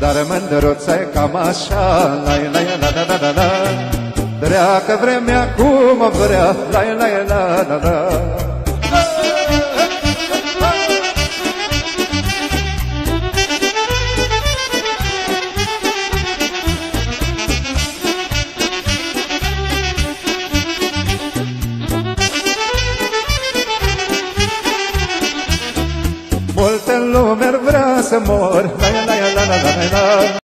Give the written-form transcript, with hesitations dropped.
dar mândruță cam așa, la la la la la la la. Dreacă vremea cum vrea, la la la la la. Multă lume ar vrea să mor, la la la la la la la.